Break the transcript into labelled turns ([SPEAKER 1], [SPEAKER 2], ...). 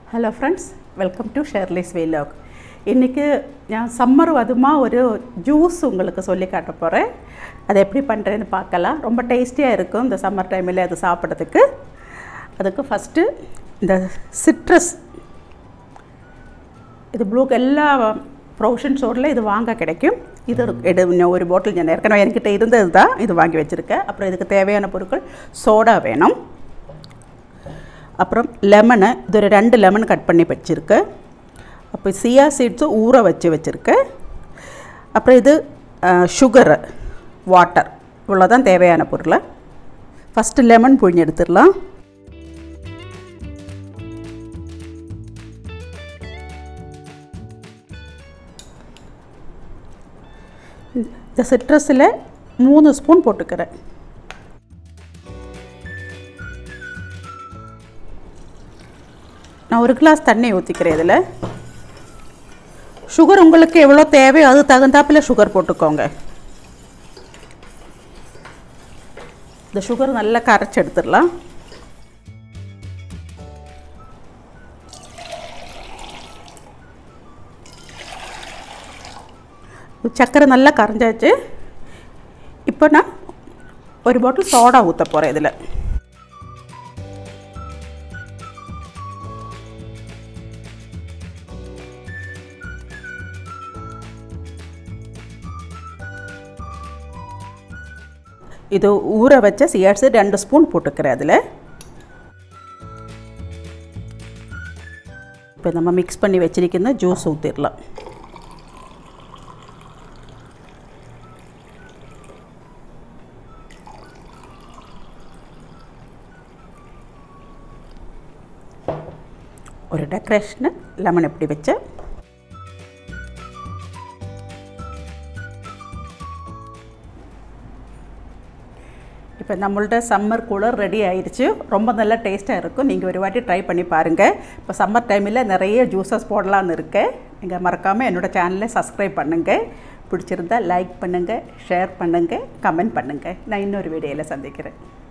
[SPEAKER 1] Hello friends, welcome to Shirley's Vlog. இன்னைக்கு நான் summer அதுமா ஒரு ஜூஸ் உங்களுக்கு சொல்லி காட்ட போறேன். அது எப்படி பண்றேன்னு பார்க்கலாம். ரொம்ப டேஸ்டியா இருக்கும் இந்த சம்மர் டைம்ல அது சாப்பிடுறதுக்கு. அதுக்கு ஃபர்ஸ்ட் இந்த சிட்ரஸ் இது ப்ளூ எல்லா ப்ரொவிஷன் ஸ்டோர்ல இது வாங்க கிடைக்கும். இது ஒரு பாட்டில் நான் ஏற்கனவே என்கிட்ட இருந்தது தான் இது வாங்கி வச்சிருக்கேன். அப்புறம் இதுக்கு தேவையான பொருட்கள் சோடா வேணும். அப்புறம் லெமன் இது ஒரு 2 லெமன் கட் பண்ணி வச்சிருக்கேன். அப்போ சியா சீட்ஸ் ஊற வச்சிருக்கேன். அப்புறம் இது சுகர் வாட்டர் இவ்வளவுதான் தேவையான பொருள். ஃபர்ஸ்ட் லெமன் புழிஞ்சு எடுத்துடலாம். இந்த சிட்ரஸில் 3 ஸ்பூன் போட்டுக்கிறேன். நான் 1 கிளாஸ் தண்ணி ஊற்றிக்கிறேன். இதில் சுகர் உங்களுக்கு எவ்வளோ தேவையோ அது தகுந்தாப்பில் சுகர் போட்டுக்கோங்க. இந்த சுகர் நல்லா கரைச்சி எடுத்துடலாம். சர்க்கரை நல்லா கரைஞ்சாச்சு. இப்போ நான் ஒரு பாட்டில் சோடா ஊற்ற போகிறேன். இதில் இது ஊற வச்ச சீட்ஸ் 2 ஸ்பூன் போட்டுக்கிறேன். அதில் இப்போ நம்ம மிக்ஸ் பண்ணி வச்சிருக்கிற ஜூஸ் ஊற்றிடலாம். ஒரு டெக்கரேஷன் லெமன் எப்படி வச்ச இப்போ நம்மள்ட்ட சம்மர் கூலர் ரெடி ஆயிடுச்சு. ரொம்ப நல்லா டேஸ்ட்டாக இருக்கும். நீங்கள் ஒரு வாட்டி ட்ரை பண்ணி பாருங்கள். இப்போ சம்மர் டைமில் நிறைய ஜூஸஸ் போடலான்னு இருக்கேன். நீங்கள் மறக்காமல் என்னோடய சேனலை சப்ஸ்கிரைப் பண்ணுங்கள். பிடிச்சிருந்தால் லைக் பண்ணுங்கள், ஷேர் பண்ணுங்கள், கமெண்ட் பண்ணுங்கள். நான் இன்னொரு வீடியோவில் சந்திக்கிறேன்.